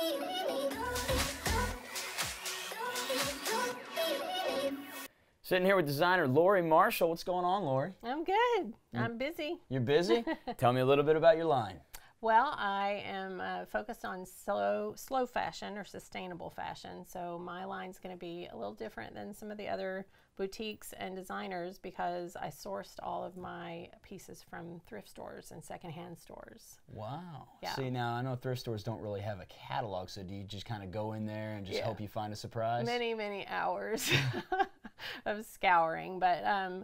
Sitting here with designer Lori Marshall. What's going on, Lori? I'm good. I'm busy. You're busy? Tell me a little bit about your line. Well, I am focused on slow fashion or sustainable fashion. So my line's going to be a little different than some of the other boutiques and designers because I sourced all of my pieces from thrift stores and secondhand stores. Wow. Yeah. See, now I know thrift stores don't really have a catalog, so do you just kind of go in there and just hope you find a surprise? Many, many hours of scouring, but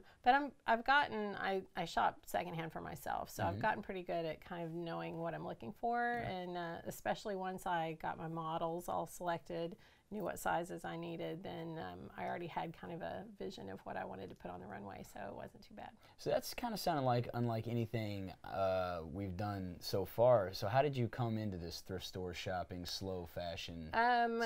I shop secondhand for myself, so I've gotten pretty good at kind of knowing what I'm looking for, and especially once I got my models all selected, knew what sizes I needed, then I already had kind of a vision of what I wanted to put on the runway, so it wasn't too bad. So that's kind of sounded like unlike anything we've done so far. So how did you come into this thrift store shopping, slow fashion style?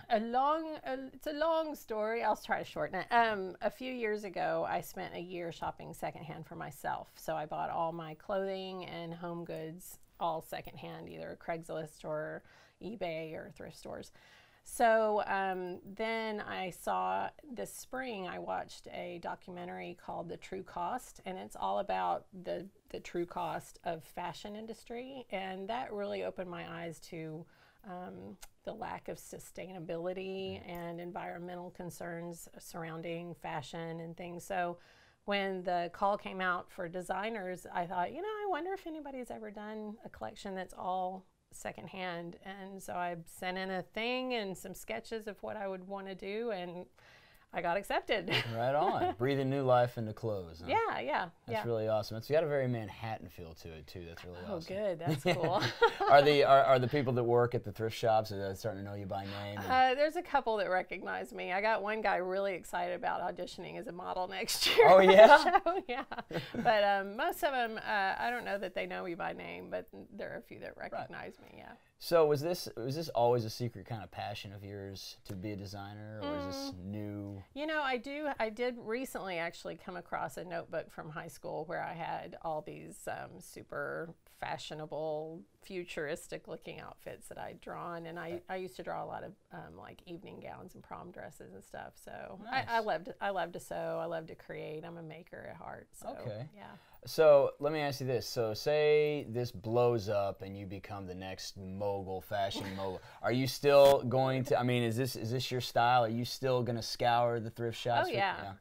It's a long story. I'll try to shorten it. A few years ago, I spent a year shopping secondhand for myself. So I bought all my clothing and home goods all secondhand, either Craigslist or eBay or thrift stores. So then I saw this spring, I watched a documentary called The True Cost, and it's all about the true cost of fashion industry, and that really opened my eyes to the lack of sustainability and environmental concerns surrounding fashion and things. So when the call came out for designers, I thought, I wonder if anybody's ever done a collection that's all secondhand, and so I sent in a thing and some sketches of what I would want to do, and I got accepted. Right on. Breathing new life into clothes. Huh? Yeah. That's really awesome. It's got a very Manhattan feel to it too. That's really awesome. Oh, good. That's cool. Are the people that work at the thrift shops starting to know you by name? There's a couple that recognize me. I got one guy really excited about auditioning as a model next year. Oh yeah. Yeah. But most of them, I don't know that they know me by name, but there are a few that recognize me. Yeah. So was this always a secret kind of passion of yours to be a designer, or is this new? I did recently actually come across a notebook from high school where I had all these super fashionable, futuristic looking outfits that I'd drawn, and I used to draw a lot of like evening gowns and prom dresses and stuff. So nice. I love to sew. I love to create. I'm a maker at heart. So, okay. Yeah. So let me ask you this. So say this blows up and you become the next mogul, fashion mogul. Are you still going to, is this your style? Are you still going to scour the thrift shops? Oh, yeah.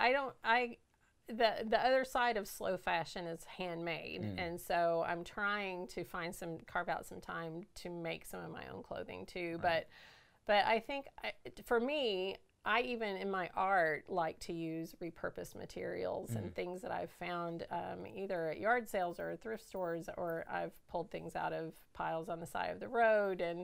The other side of slow fashion is handmade. And so I'm trying to carve out some time to make some of my own clothing too. Right. But I think for me, I even in my art like to use repurposed materials and things that I've found either at yard sales or thrift stores, or I've pulled things out of piles on the side of the road. And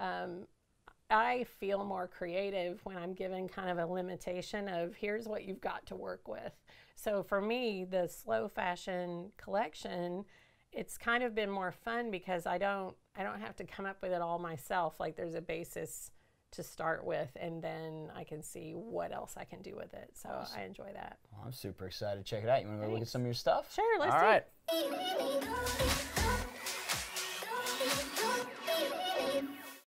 I feel more creative when I'm given kind of a limitation of here's what you've got to work with. So for me, the slow fashion collection, it's kind of been more fun because I don't have to come up with it all myself. Like there's a basis to start with, and then I can see what else I can do with it. So awesome. I enjoy that. Well, I'm super excited to check it out. You want to go look at some of your stuff? Sure, let's do it. All right.